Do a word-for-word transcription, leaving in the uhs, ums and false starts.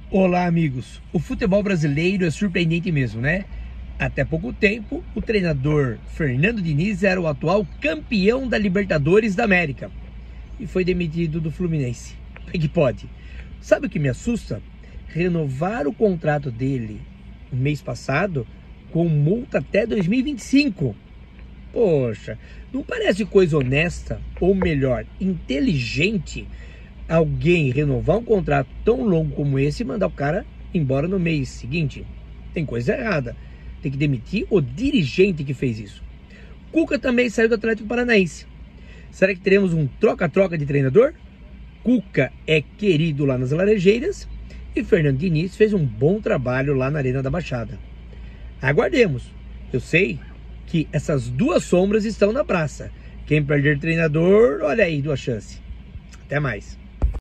Olá, amigos. O futebol brasileiro é surpreendente mesmo, né? Até pouco tempo, o treinador Fernando Diniz era o atual campeão da Libertadores da América e foi demitido do Fluminense. Como é que pode? Sabe o que me assusta? Renovar o contrato dele no mês passado com multa até dois mil e vinte e cinco. Poxa, não parece coisa honesta, ou melhor, inteligente, alguém renovar um contrato tão longo como esse e mandar o cara embora no mês seguinte? Tem coisa errada. Tem que demitir o dirigente que fez isso. Cuca também saiu do Atlético Paranaense. Será que teremos um troca-troca de treinador? Cuca é querido lá nas Laranjeiras e Fernando Diniz fez um bom trabalho lá na Arena da Baixada. Aguardemos. Eu sei que essas duas sombras estão na praça. Quem perder treinador, olha aí, duas chances. Até mais.